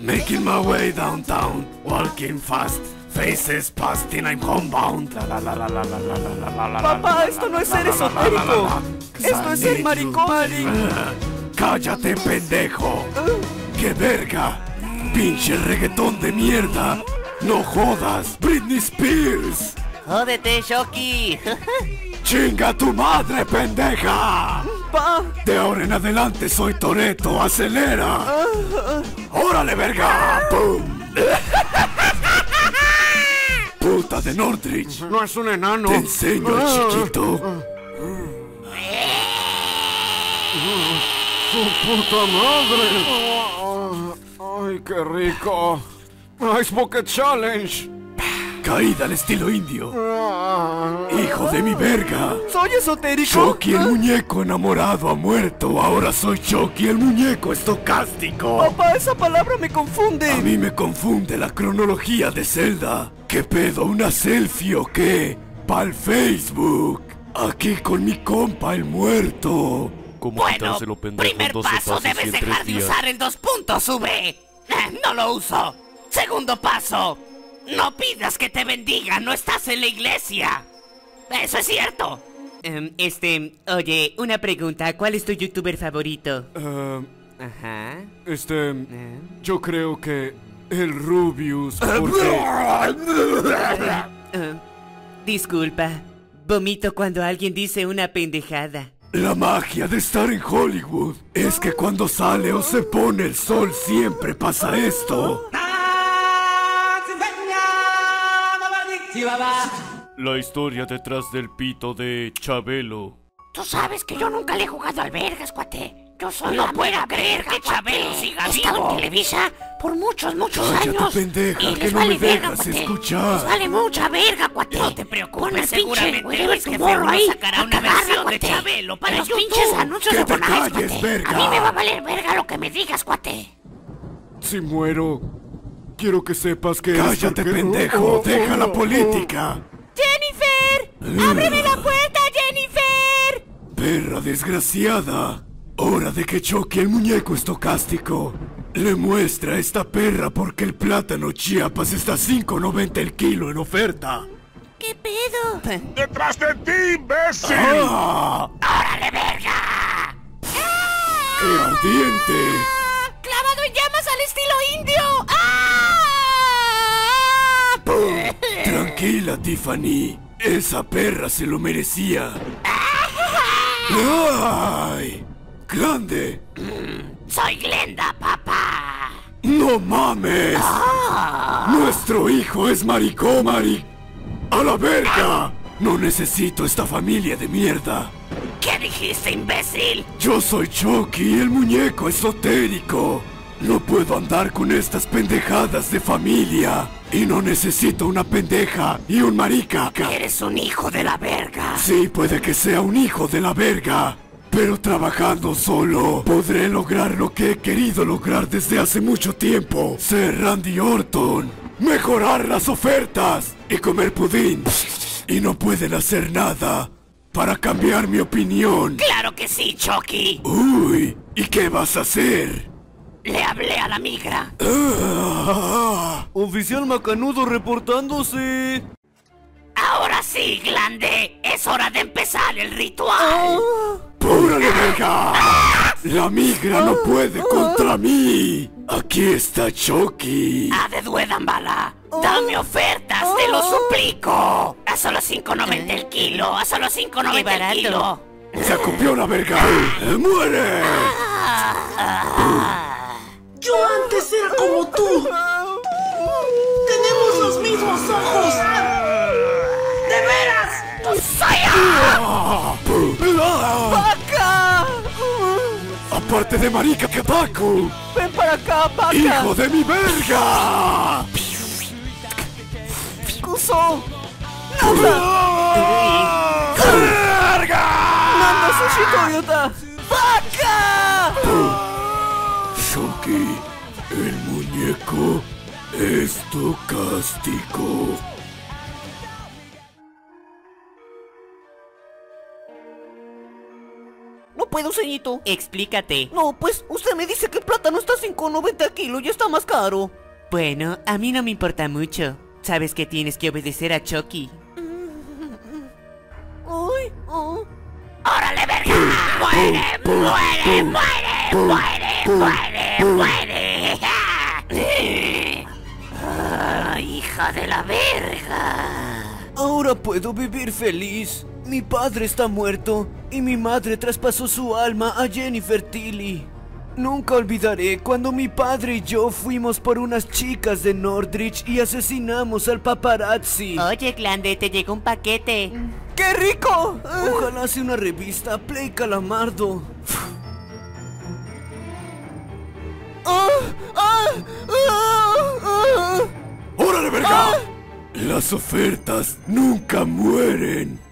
Making my way downtown, walking fast, faces past and I'm homebound. Papá, esto no es ser esotérico. Esto es ser maricón. Cállate, pendejo. ¡Qué verga! ¡Pinche reggaetón de mierda! ¡No jodas! ¡Britney Spears! ¡Jódete, Shoki! ¡Chinga tu madre, pendeja! Pa. De ahora en adelante soy Toretto, acelera. ¡Órale, verga! ¡Pum! ¡Puta de Northridge! No es un enano. Te enseño, chiquito. ¡Su puta madre! ¡Ay, qué rico! ¡Ice Bucket Challenge! Caída al estilo indio. ¡Hijo de mi verga! ¿Soy esotérico? Chucky el muñeco enamorado ha muerto. Ahora soy Chucky el muñeco estocástico. Papá, esa palabra me confunde. A mí me confunde la cronología de Zelda. ¿Qué pedo? ¿Una selfie o qué? Pa'l Facebook. Aquí con mi compa el muerto. Bueno, primer paso, debes dejar de usar el 2 puntos, V. No lo uso. Segundo paso, no pidas que te bendiga, no estás en la iglesia. Eso es cierto. Oye, una pregunta, ¿cuál es tu youtuber favorito? Ajá. Yo creo que el Rubius, porque... Disculpa, vomito cuando alguien dice una pendejada. La magia de estar en Hollywood es que cuando sale o se pone el sol siempre pasa esto. La historia detrás del pito de Chabelo. Tú sabes que yo nunca le he jugado al vergas, cuate. Yo soy No la puedo mera creer verga, que Chabelo cuate. siga He estado vivo. en Televisa por muchos Cállate, años. pendeja, y que les no vale me verga, dejas cuate. escuchar. Les vale mucha verga, cuate. No te preocupes, Con el seguramente pinche Wherever el jefe Tomorrow uno ahí sacará a una cagarla, versión de cuate. Chabelo para En los YouTube. pinches anuncios ¡Que de te Bonais, calles, cuate. verga! A mí me va a valer verga lo que me digas, cuate. Si muero, quiero que sepas que... Cállate, pendejo, deja la política. ¡Jennifer! ¡Ábreme la puerta, Jennifer! Perra desgraciada. Hora de que choque el muñeco estocástico. Le muestra a esta perra porque el plátano Chiapas está a $5.90 el kilo en oferta. ¿Qué pedo? ¡Detrás de ti, imbécil! ¡Ah! ¡Órale, verga! ¡Qué ardiente! ¡Clavado en llamas al estilo indio! ¡Ah! Tranquila, Tiffany. Esa perra se lo merecía. ¡Ay! ¡Grande! Soy Glenda, papá. ¡No mames! ¡Nuestro hijo es maricón, ¡A la verga! No necesito esta familia de mierda. ¿Qué dijiste, imbécil? Yo soy Chucky, el muñeco esotérico. No puedo andar con estas pendejadas de familia. Y no necesito una pendeja y un marica. Eres un hijo de la verga. Sí, puede que sea un hijo de la verga. Pero trabajando solo, podré lograr lo que he querido lograr desde hace mucho tiempo. Ser Randy Orton, mejorar las ofertas y comer pudín. Y no pueden hacer nada para cambiar mi opinión. Claro que sí, Chucky. Uy, ¿y qué vas a hacer? Le hablé a la migra. Oficial Macanudo reportándose. Ahora sí, Glande. Es hora de empezar el ritual. ¡Órale, verga! La migra no puede contra mí. Aquí está Chucky. A de Duedambala. Dame ofertas, te lo suplico. A solo $5.90 el kilo. A solo $5.90 el kilo. Se acopió la verga. ¡Muere! Yo antes era como tú. Tenemos los mismos ojos. ¡De veras! ¡Paca! Aparte de marica que Paco. ¡Ven para acá, Paca! ¡Hijo de mi verga! ¡Cuso! ¡Nada! ¡Verga! ¡Manda sushi, idiota! ¡Paca! Chucky, el muñeco estocástico. No puedo, ceñito. Explícate. No, pues usted me dice que el plátano está a 5.90 el kilo y está más caro. Bueno, a mí no me importa mucho. Sabes que tienes que obedecer a Chucky. Ay, oh. ¡Órale, verga! ¡Muere, muere, muere, muere, muere, muere! ¡Hija de la verga! Ahora puedo vivir feliz. Mi padre está muerto y mi madre traspasó su alma a Jennifer Tilly. Nunca olvidaré cuando mi padre y yo fuimos por unas chicas de Northridge y asesinamos al paparazzi. Oye, Glande, te llegó un paquete. ¡Qué rico! Ojalá sea una revista Play Calamardo. ¡Órale, verga! Las ofertas nunca mueren.